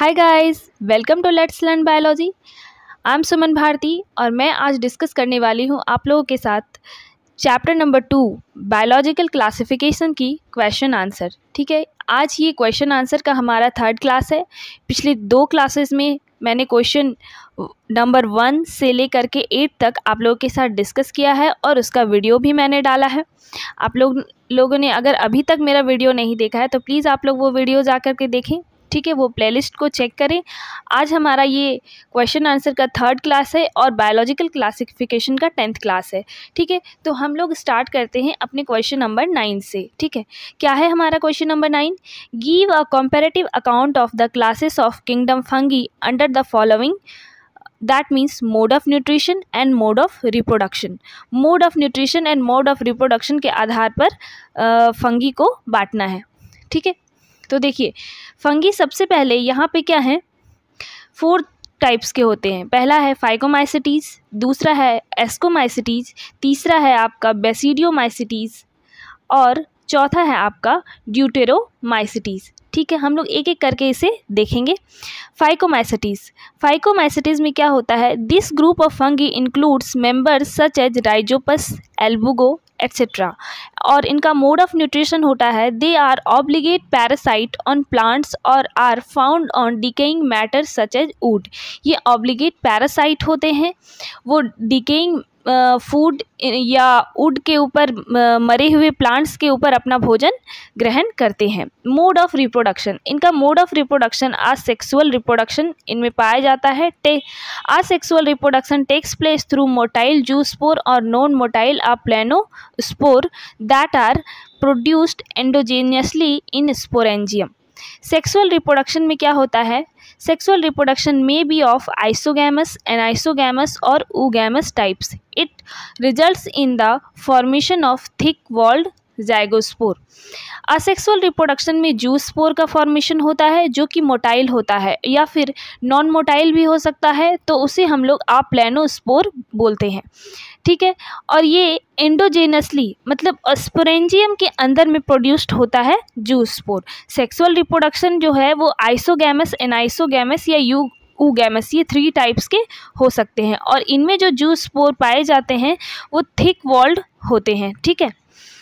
Hi guys, welcome to let's learn biology. I am Suman Bharti और मैं आज डिस्कस करने वाली हूँ आप लोगों के साथ चैप्टर नंबर 2 बायोलॉजिकल क्लासिफिकेशन की क्वेश्चन आंसर। ठीक है, आज ये क्वेश्चन आंसर का हमारा थर्ड क्लास है। पिछले 2 क्लासेस में मैंने क्वेश्चन नंबर 1 से लेकर के 8 तक आप लोगों के साथ डिस्कस किया है और उसका वीडियो भी मैंने डाला है। आप लोगों ने अगर अभी तक मेरा वीडियो नहीं देखा है तो प्लीज़ आप लोग वो वीडियो जा कर के देखें। ठीक है, वो प्लेलिस्ट को चेक करें। आज हमारा ये क्वेश्चन आंसर का थर्ड क्लास है और बायोलॉजिकल क्लासिफिकेशन का 10th क्लास है। ठीक है, तो हम लोग स्टार्ट करते हैं अपने क्वेश्चन नंबर 9 से। ठीक है, क्या है हमारा question number 9? Give a comparative account of the classes of kingdom fungi under the following. That means mode of nutrition and mode of reproduction. Mode of nutrition and mode of reproduction के आधार पर fungi को बांटना है। ठीक है, तो देखिए फंगी सबसे पहले यहाँ पे क्या है, 4 टाइप्स के होते हैं। पहला है फाइकोमाइसिटीज़, दूसरा है एस्कोमाइसिटीज़, तीसरा है आपका बेसिडियोमाइसिटीज़ और चौथा है आपका ड्यूटेरोमाइसिटीज़। ठीक है, हम लोग एक एक करके इसे देखेंगे। फाइकोमाइसिटीज़, फाइकोमाइसिटीज़ में क्या होता है, this group of fungi includes members such as rhizopus, albugo etcetera. और इनका मोड ऑफ न्यूट्रिशन होता है they are obligate parasite on plants और are found on decaying matter such as wood. ये ऑब्लिगेट पैरासाइट होते हैं, वो डिकेइंग फूड या वुड के ऊपर, मरे हुए प्लांट्स के ऊपर अपना भोजन ग्रहण करते हैं। मोड ऑफ रिप्रोडक्शन, इनका mode of reproduction asexual reproduction इनमें पाया जाता है। Asexual reproduction takes place through motile zoospore और non motile planospore that are produced endogenously in sporangium. Sexual reproduction में क्या होता है, सेक्सुअल रिप्रोडक्शन में बी ऑफ आइसोगैमस, एनाइसोगैमस और oogamous types. It results in the formation of thick walled zygospore. Asexual reproduction में zoospore का formation होता है जो कि मोटाइल होता है या फिर नॉन मोटाइल भी हो सकता है, तो उसे हम लोग प्लेनोस्पोर बोलते हैं। ठीक है, और ये एंडोजेनसली मतलब स्पोरेंजियम के अंदर में प्रोड्यूस्ड होता है जूस्पोर। सेक्सुअल रिप्रोडक्शन जो है वो आइसोगैमस, एनाइसोगैमस या oogamous, ये 3 टाइप्स के हो सकते हैं और इनमें जो जूस्पोर पाए जाते हैं वो थिक वॉल्ड होते हैं। ठीक है,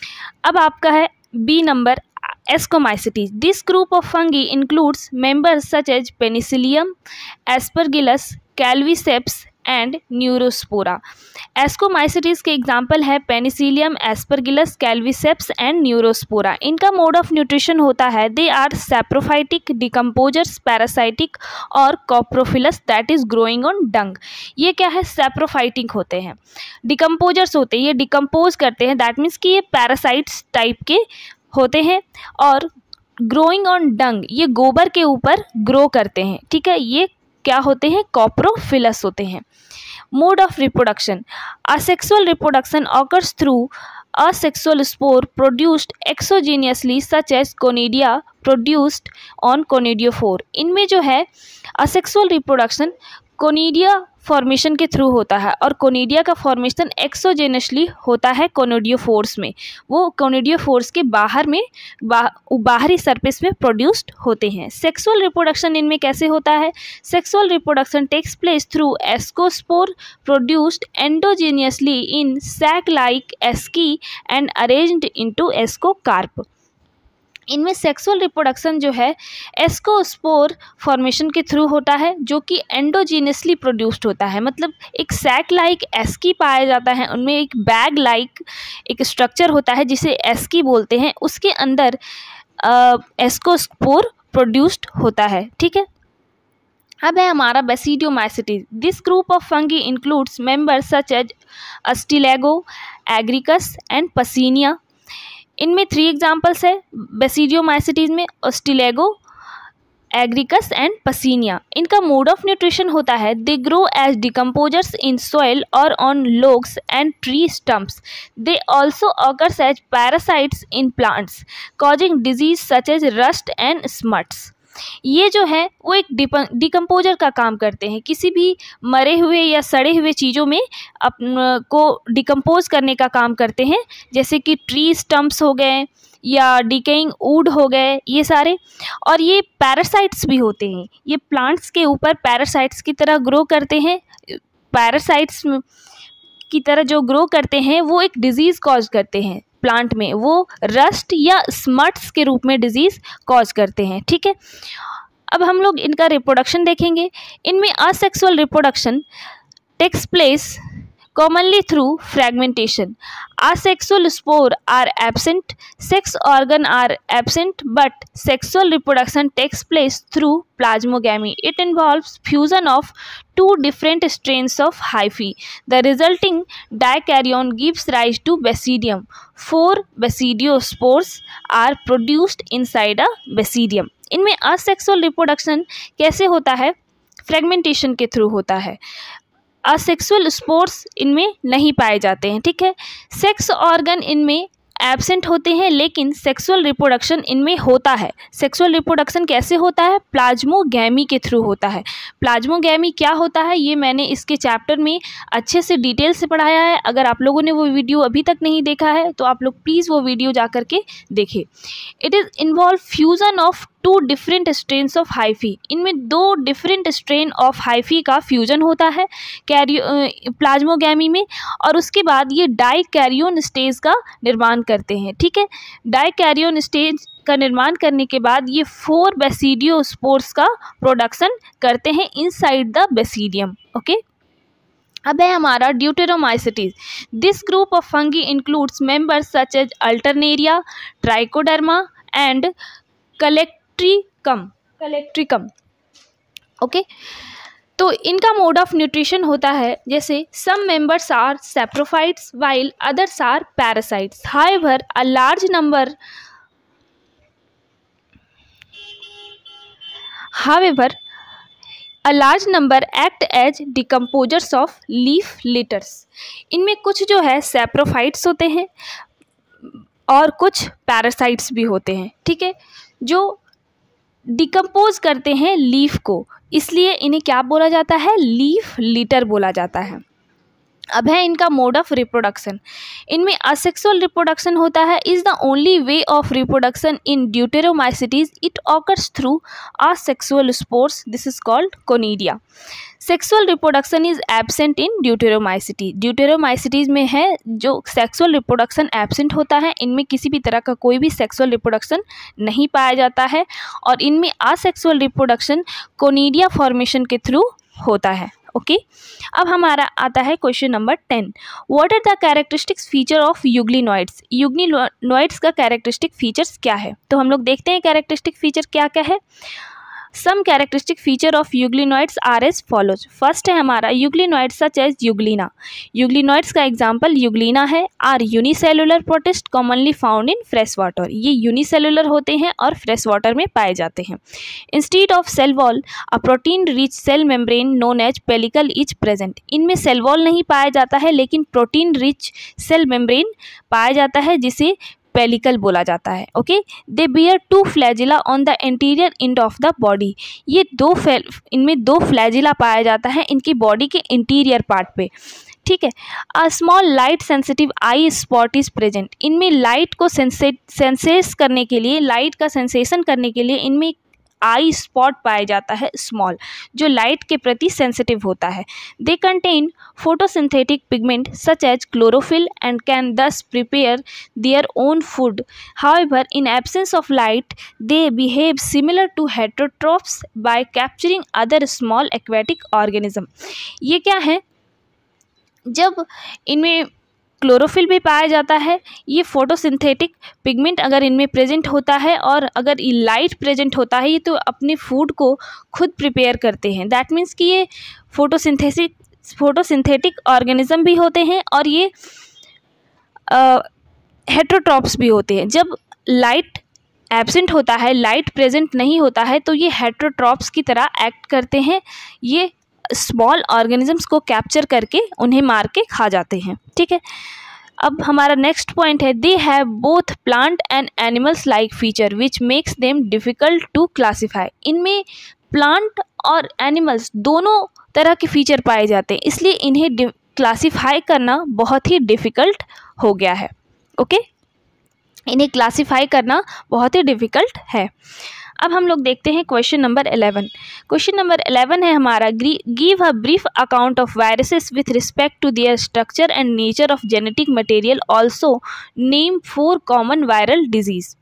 अब आपका है B number ascomycetes. This group of fungi includes members such as penicillium, aspergillus, claviceps and neurospora. Ascomycetes के एग्जाम्पल है penicillium, aspergillus, claviceps and neurospora. इनका मोड ऑफ न्यूट्रिशन होता है they are saprophytic, decomposers, parasitic और coprophilous that is growing on dung. ये क्या है, saprophytic होते हैं, डिकम्पोजर्स होते हैं, ये डिकम्पोज करते हैं, दैट मीन्स कि ये पैरासाइट्स टाइप के होते हैं। और ग्रोइंग ऑन डंग, ये गोबर के ऊपर ग्रो करते हैं। ठीक है, ये क्या होते हैं, कॉप्रोफिलस होते हैं। Mode of reproduction, asexual reproduction occurs through asexual spore produced exogenously such as conidia produced on conidiophore। इनमें जो है असेक्सुअल रिप्रोडक्शन कोनिडिया फॉर्मेशन के थ्रू होता है और कोनिडिया का फॉर्मेशन एक्सोजेनसली होता है कोनिडियोफोर्स में। वो कोनिडियोफोर्स के बाहर में बाहरी सरफेस में प्रोड्यूस्ड होते हैं। सेक्सुअल रिप्रोडक्शन इनमें कैसे होता है, sexual reproduction takes place through ascospore produced endogenously in sac like asci and arranged into ascocarp. इनमें सेक्सुअल रिप्रोडक्शन जो है एस्कोस्पोर फॉर्मेशन के थ्रू होता है जो कि एंडोजीनियसली प्रोड्यूस्ड होता है, मतलब एक सैक लाइक एस्की पाया जाता है, उनमें एक बैग लाइक एक स्ट्रक्चर होता है जिसे एस्की बोलते हैं, उसके अंदर एस्कोस्पोर प्रोड्यूस्ड होता है। ठीक है, अब है हमारा basidiomycetes. This group of fungi includes members such as ustilago, agaricus and puccinia. इनमें 3 एग्जाम्पल्स है बेसिडियोमाइसिटीज में, अस्टिलेगो, एग्रिकस एंड पसीनिया। इनका मोड ऑफ न्यूट्रिशन होता है they grow as decomposers in soil और on logs and tree stumps. They also occurs as parasites in plants causing disease such as rust and smuts. ये जो है वो एक decomposer का काम करते हैं। किसी भी मरे हुए या सड़े हुए चीज़ों में को डिकम्पोज करने का काम करते हैं, जैसे कि ट्री स्टम्प्स हो गए या डिकेइंग वुड हो गए, ये सारे। और ये पैरासाइट्स भी होते हैं, ये प्लांट्स के ऊपर पैरासाइट्स की तरह ग्रो करते हैं। पैरासाइट्स की तरह जो ग्रो करते हैं वो एक डिजीज़ कॉज करते हैं प्लांट में, वो रस्ट या स्मट्स के रूप में डिजीज़ कॉज करते हैं। ठीक है, अब हम लोग इनका रिप्रोडक्शन देखेंगे। इनमें asexual reproduction takes place commonly through fragmentation. Asexual spore are absent, sex organ are absent, but sexual reproduction takes place through plasmogamy. It involves fusion of two different strains of hyphae. The resulting dikaryon gives rise to basidium. 4 basidiospores are produced inside a basidium. इनमें asexual reproduction कैसे होता है? Fragmentation के through होता है। Asexual spores इनमें नहीं पाए जाते हैं। ठीक है, सेक्स ऑर्गन इनमें एब्सेंट होते हैं, लेकिन सेक्सुअल रिप्रोडक्शन इनमें होता है। सेक्सुअल रिप्रोडक्शन कैसे होता है? प्लाज्मोगैमी के थ्रू होता है। प्लाज्मोगैमी क्या होता है ये मैंने इसके चैप्टर में अच्छे से डिटेल से पढ़ाया है। अगर आप लोगों ने वो वीडियो अभी तक नहीं देखा है तो आप लोग प्लीज़ वो वीडियो जा कर के देखें। It is involve fusion of 2 different strains of hyphae. इनमें 2 डिफरेंट स्ट्रेन ऑफ हाइफी का फ्यूजन होता है प्लाज्मोगैमी में, और उसके बाद ये डाइकैरियोन स्टेज का निर्माण करते हैं। ठीक है, डाइकैरियोन स्टेज का निर्माण करने के बाद ये 4 बेसिडियोस्पोर्स का प्रोडक्शन करते हैं इनसाइड द बेसिडियम। ओके, अब है हमारा deuteromycetes. This group of fungi includes members such as alternaria, trichoderma and colletotrichum. Okay, तो इनका मोड ऑफ न्यूट्रिशन होता है जैसे some members are saprophytes while others are parasites. However a large number act as decomposers of leaf litters. इनमें कुछ जो है saprophytes होते हैं और कुछ पैरासाइट्स भी होते हैं। ठीक है, जो डिकम्पोज करते हैं लीफ को, इसलिए इन्हें क्या बोला जाता है? लीफ लिटर बोला जाता है। अब है इनका मोड ऑफ रिप्रोडक्शन। इनमें असेक्सुअल रिप्रोडक्शन होता है। Is the only way of reproduction in deuteromycetes. It occurs through asexual spores, this is called conidia. Sexual reproduction is absent in deuteromycete. Deuteromycetes में है जो सेक्सुअल रिप्रोडक्शन एब्सेंट होता है, इनमें किसी भी तरह का कोई भी सेक्सुअल रिप्रोडक्शन नहीं पाया जाता है, और इनमें असेक्सुअल रिप्रोडक्शन कोनिडिया फॉर्मेशन के थ्रू होता है। ओके, अब हमारा आता है question number 10। What are the characteristics feature of euglenoids. Euglenoids का कैरेक्टरिस्टिक फीचर्स क्या है? तो हम लोग देखते हैं कैरेक्टरिस्टिक फीचर क्या क्या है। Some characteristic feature of euglenoids are as follows. First है हमारा euglenoids such as euglena. Euglenoids का एग्जाम्पल यूग्लिना है। Are unicellular protist commonly found in fresh water. ये यूनिसेलुलर होते हैं और फ्रेश वाटर में पाए जाते हैं। Instead of cell wall a protein rich cell membrane known as pellicle is present. इनमें सेल वॉल नहीं पाया जाता है, लेकिन प्रोटीन रिच सेल मेम्ब्रेन पाया जाता है जिसे पेलिकल बोला जाता है। Okay, they bear 2 flagella on the interior end of the body. ये इनमें 2 फ्लैजिला पाया जाता है इनकी बॉडी के इंटीरियर पार्ट पे। ठीक है, a small light sensitive eye spot is present. इनमें लाइट को सेंसेस करने के लिए, लाइट का सेंसेशन करने के लिए इनमें आई स्पॉट पाया जाता है स्मॉल, जो लाइट के प्रति सेंसिटिव होता है। They contain photosynthetic pigment such as chlorophyll and can thus prepare their own food. However in absence of light they behave similar to heterotrophs by capturing other small aquatic organism. ये क्या है? जब इनमें chlorophyll भी पाया जाता है, ये फोटोसिंथेटिक पिगमेंट अगर इनमें प्रेजेंट होता है और अगर लाइट प्रेजेंट होता है, ये तो अपने फूड को खुद प्रिपेयर करते हैं। दैट मीन्स कि ये फोटोसिंथेटिक ऑर्गेनिज्म भी होते हैं और ये हेटेरोट्रॉप्स भी होते हैं। जब लाइट एब्सेंट होता है, लाइट प्रेजेंट नहीं होता है, तो ये हेटेरोट्रॉप्स की तरह एक्ट करते हैं। ये स्मॉल ऑर्गेनिजम्स को कैप्चर करके उन्हें मार के खा जाते हैं। ठीक है, अब हमारा नेक्स्ट पॉइंट है, they have both plant and animals like feature which makes them difficult to classify. इनमें प्लांट और एनिमल्स दोनों तरह के फीचर पाए जाते हैं, इसलिए इन्हें क्लासीफाई करना बहुत ही डिफ़िकल्ट हो गया है। ओके, इन्हें क्लासीफाई करना बहुत ही डिफ़िकल्ट है। अब हम लोग देखते हैं क्वेश्चन नंबर 11। क्वेश्चन नंबर 11 है हमारा, give a brief account of viruses with respect to their structure and nature of genetic material, also name 4 common viral disease.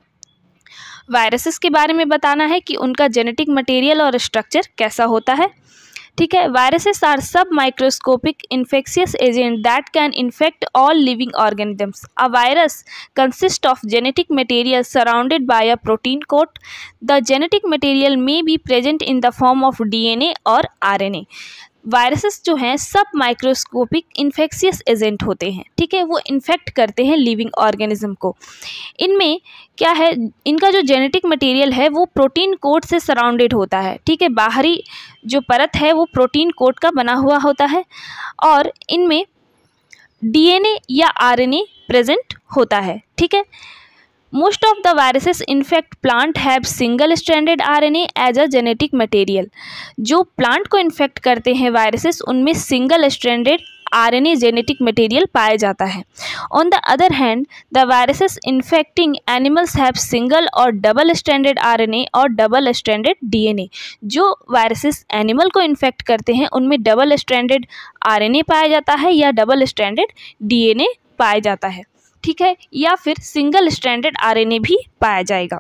Viruses के बारे में बताना है कि उनका जेनेटिक मटेरियल और स्ट्रक्चर कैसा होता है। ठीक है, viruses are submicroscopic infectious agent that can infect all living organisms. A virus consist of genetic material surrounded by a protein coat. The genetic material may be present in the form of DNA और RNA. Viruses जो हैं सब microscopic infectious agent होते हैं। ठीक है, वो infect करते हैं लिविंग ऑर्गेनिज्म को। इनमें क्या है, इनका जो जेनेटिक मटेरियल है वो प्रोटीन कोट से सराउंडेड होता है। ठीक है, बाहरी जो परत है वो प्रोटीन कोट का बना हुआ होता है और इनमें डीएनए या आरएनए प्रेजेंट होता है। ठीक है, most of the viruses infect plant have single stranded RNA as a genetic material. जो प्लांट को इन्फेक्ट करते हैं वायरसेस, उनमें single stranded RNA genetic material पाया जाता है। On the other hand, the viruses infecting animals have single और double stranded RNA और डबल स्ट्रैंडेड डीएनए। जो वायरसेस एनिमल को इन्फेक्ट करते हैं उनमें डबल स्ट्रैंडेड आरएनए पाया जाता है या डबल स्ट्रैंडेड डीएनए पाया जाता है। ठीक है, या फिर सिंगल स्ट्रैंडेड आरएनए भी पाया जाएगा।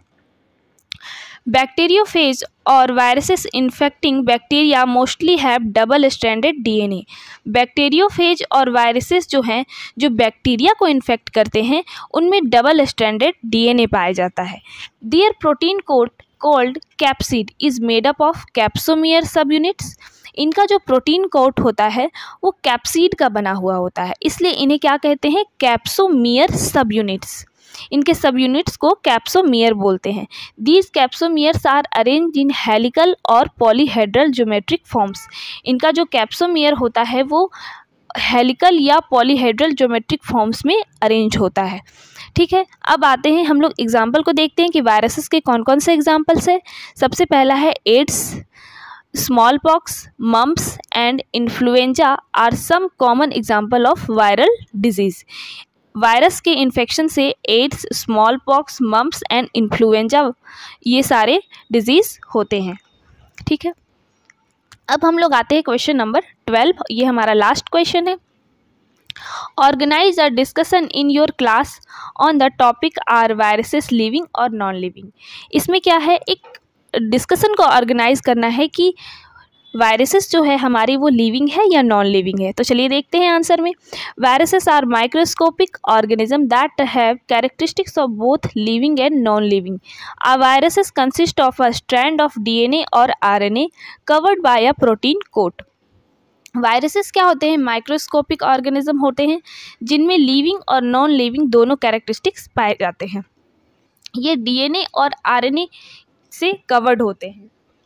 बैक्टीरियोफेज और viruses infecting bacteria mostly have double stranded DNA. Bacteriophage और वायरसेस जो हैं, जो बैक्टीरिया को इन्फेक्ट करते हैं, उनमें डबल स्ट्रैंडेड डीएनए पाया जाता है। Their protein coat called capsid is made up of capsomere subunits. इनका जो प्रोटीन कोट होता है वो कैप्सिड का बना हुआ होता है, इसलिए इन्हें क्या कहते हैं, कैप्सोमियर सब यूनिट्स। इनके सब यूनिट्स को कैप्सोमियर बोलते हैं। These capsomeres are arrange in helical और पॉलीहेड्रल ज्योमेट्रिक फॉर्म्स। इनका जो कैप्सोमियर होता है वो हेलिकल या पॉलीहेड्रल ज्योमेट्रिक फॉर्म्स में अरेंज होता है। ठीक है, अब आते हैं हम लोग एग्जाम्पल को देखते हैं कि वायरसेस के कौन कौन से एग्जाम्पल्स है। सबसे पहला है AIDS, smallpox, mumps and influenza are some common example of viral disease. Virus के इन्फेक्शन से AIDS, smallpox, mumps and influenza ये सारे डिजीज़ होते हैं। ठीक है, अब हम लोग आते हैं क्वेश्चन नंबर 12। ये हमारा लास्ट क्वेश्चन है। Organise a discussion in your class on the topic are viruses living और नॉन लिविंग। इसमें क्या है, एक डिस्कशन को ऑर्गेनाइज करना है कि वायरसेस जो है हमारी वो लिविंग है या नॉन लिविंग है। तो चलिए देखते हैं आंसर में। Viruses are microscopic organism that have characteristics of both living and non living. Uh viruses consist of a strand of DNA और RNA covered by a protein coat. Viruses क्या होते हैं, माइक्रोस्कोपिक ऑर्गेनिज्म होते हैं जिनमें living और non living दोनों characteristics पाए जाते हैं। ये डीएनए और आरएनए से कवर्ड होते हैं।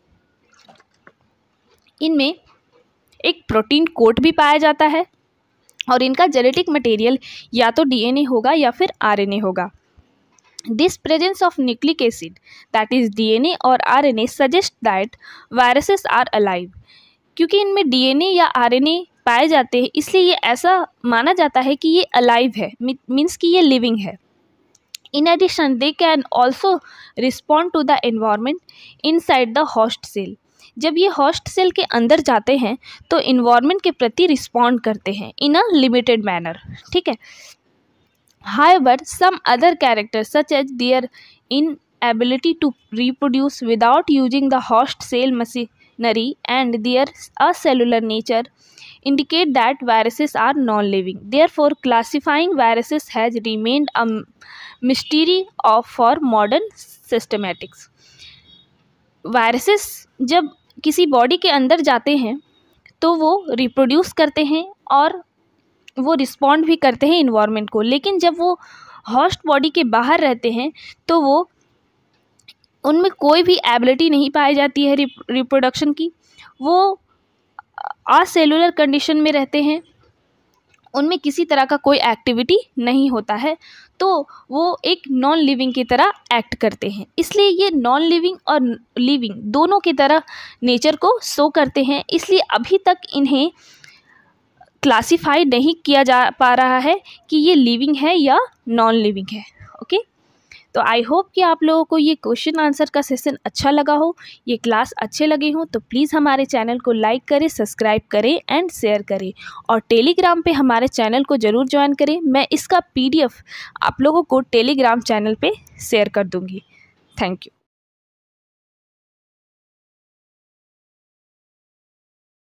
इनमें एक प्रोटीन कोट भी पाया जाता है और इनका जेनेटिक मटेरियल या तो डीएनए होगा या फिर आरएनए होगा। This presence of nucleic acid that is DNA और RNA suggest that viruses are alive. क्योंकि इनमें डीएनए या आरएनए पाए जाते हैं इसलिए ये ऐसा माना जाता है कि ये अलाइव है, मीन्स कि ये लिविंग है। In addition, they can also respond to the environment inside the host cell. जब ये होस्ट सेल के अंदर जाते हैं तो इन्वायरमेंट के प्रति रिस्पॉन्ड करते हैं इन अ लिमिटेड मैनर। ठीक है, however some other characters such as their inability to reproduce without using the host cell machinery and their acellular nature indicate that viruses are non-living. Therefore, classifying viruses has remained a mystery for modern systematics. Viruses जब किसी body के अंदर जाते हैं तो वो reproduce करते हैं और वो रिस्पॉन्ड भी करते हैं इन्वायरमेंट को, लेकिन जब वो होस्ट बॉडी के बाहर रहते हैं तो वो उनमें कोई भी एबिलिटी नहीं पाई जाती है रिप्रोडक्शन की। वो असेलुलर कंडीशन में रहते हैं, उनमें किसी तरह का कोई एक्टिविटी नहीं होता है, तो वो एक नॉन लिविंग की तरह एक्ट करते हैं। इसलिए ये नॉन लिविंग और लिविंग दोनों की तरह नेचर को शो करते हैं। इसलिए अभी तक इन्हें क्लासिफाई नहीं किया जा पा रहा है कि ये लिविंग है या नॉन लिविंग है। ओके, तो आई होप कि आप लोगों को ये क्वेश्चन आंसर का सेशन अच्छा लगा हो, ये क्लास अच्छे लगे हो तो प्लीज़ हमारे चैनल को लाइक करें, सब्सक्राइब करें एंड शेयर करें, और टेलीग्राम पे हमारे चैनल को ज़रूर ज्वाइन करें। मैं इसका PDF आप लोगों को टेलीग्राम चैनल पे शेयर कर दूँगी। Thank you.